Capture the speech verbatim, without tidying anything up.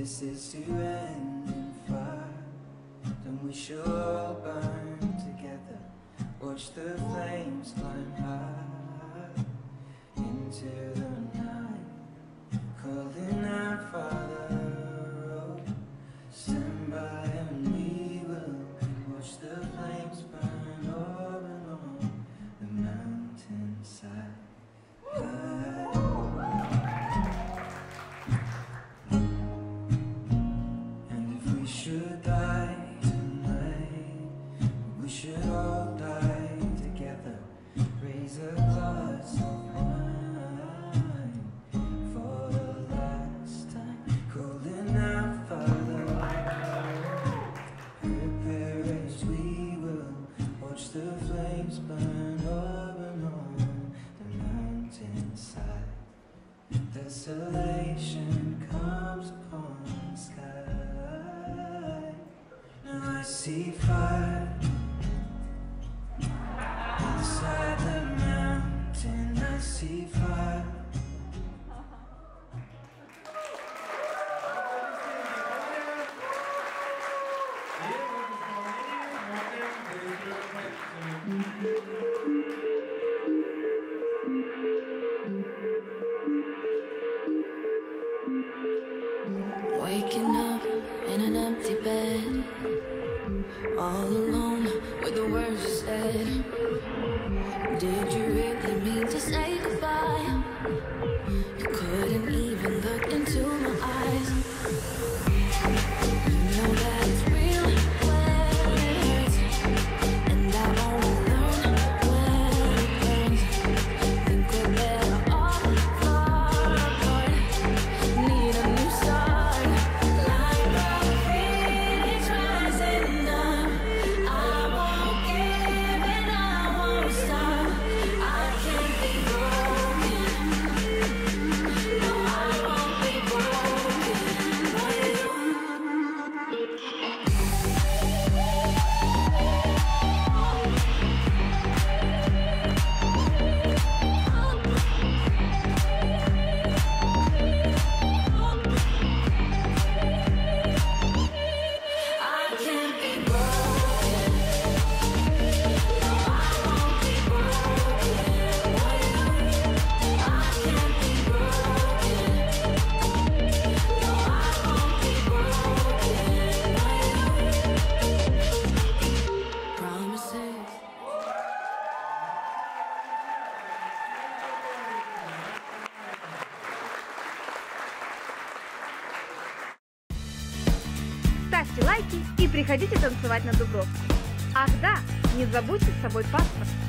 this is to end in fire, then we shall all burn together. Watch the flames climb high into the night, calling out, Father, oh, stand by and we will watch the flames burn over on the mountainside. And if we should die tonight, we should all die together. Raise a glass of wine for the last time, calling out, Father, prepare as we will watch the flames burn over on the mountainside. Desolation comes upon the sky. Now I see fire inside the mountain. I see fire. Waking up in an empty bed, all alone with the words you said. Did you really mean to say goodbye? You couldn't even look into my eyes. You know that it's real when it hurts, and I've only learned when it burns. Think we're better off far apart, need a new start. Like a phoenix rising up, I won't give and I won't stop. I can't be broken, no, I won't be broken by you. I can't be broken, no, I won't be broken by you. I can't be broken, no, I won't be broken by you. Promises. Ставьте лайки и приходите танцевать на Дубровку. Ах да, не забудьте с собой паспорт.